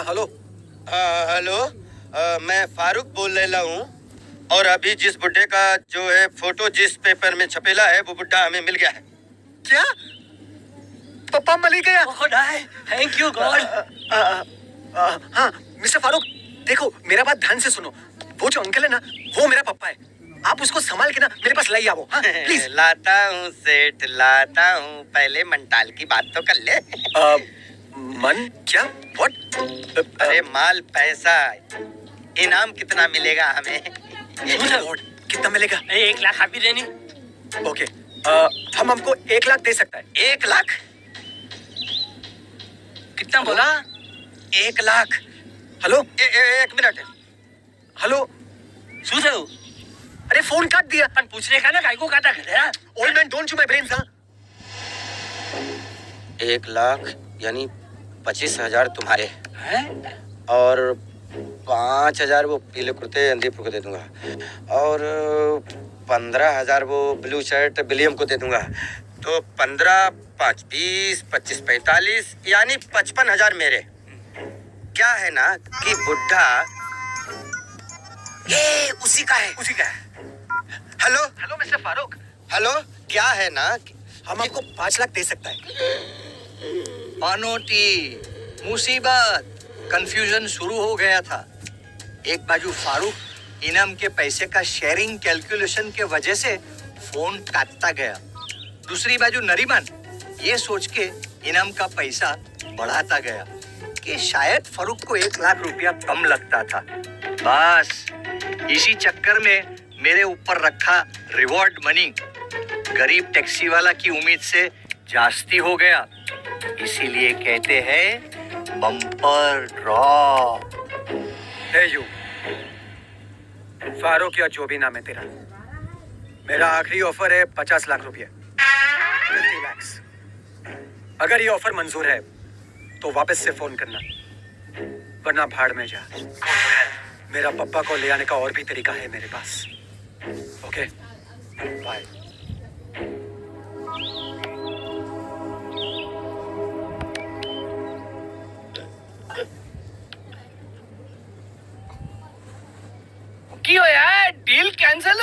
Hello. Hello. मैं फारूक बोल रहा हूँ और अभी जिस बुड्ढे का जो है फोटो जिस पेपर में छपेला है वो बुड्ढा हमें मिल गया है। क्या? पप्पा मर गया? Thank you God. हाँ मिस्टर फारूक, देखो मेरा बात ध्यान से सुनो। वो जो अंकल है ना, वो मेरा पप्पा है। आप उसको संभाल के ना मेरे पास लाई आओ। हाँ प्लीज। लाता हूँ सेठ, लाता हूँ। पहले मंटाल की बात तो कर ले। मन क्या? व्हाट? अरे माल पैसा, इनाम कितना मिलेगा हमें? कितना मिलेगा? 1 लाख आप भी देनी। ओके, हम हमको 1 लाख दे सकता है। 1 लाख? कितना बोला? 1 लाख। हेलो, एक मिनट। हेलो। શું થયું? अरे फोन काट दिया। પણ પૂછને का ना काय को काटा करे? Old man don't chew my brain. 1 lakh यानी 25,000 तुम्हारे हैं? और 5,000 वो पीले कुर्ते अंदीप को दे दूंगा और 15,000 वो ब्लू शर्ट विलियम को दे दूंगा। तो 15, 5, 20, 25, 45 यानी 55,000 मेरे। क्या है ना कि बुड्ढा ये उसी का है। Hello hello mister Farooq, hello. क्या है ना हम आपको 5 लाख दे सकता है। पानोटी, मुसीबत, कंफ्यूजन शुरू हो गया था। एक बाजू फारूक इनाम के पैसे का शेयरिंग कैलकुलेशन के वजह से फोन काटता गया, दूसरी बाजू नरीमन ये सोच के इनाम का पैसा बढ़ाता गया कि शायद फारूक को 1 लाख रुपया कम लगता था। बस इसी चक्कर में मेरे ऊपर रखा रिवॉर्ड मनी गरीब टैक्सी वाला की उम्मीद से जास्ती हो गया। इसीलिए कहते हैं bumper draw. Hey you Farooq या जो भी नाम है तेरा, मेरा आखिरी ऑफर है 50 लाख रुपए। 50 लाख। अगर ये ऑफर मंजूर है तो वापस से फोन करना, वरना भाड़ में जा। मेरा पप्पा को ले आने का और भी तरीका है मेरे पास। Okay bye. क्यों यार, डील कैंसिल?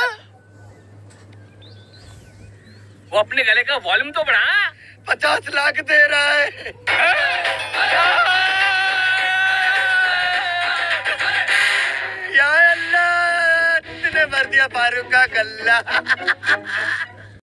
वो अपने गले का वॉल्यूम तो बढ़ा। 50 लाख दे रहा है। या अल्लाह, तूने भर दिया फारूक का गल्ला।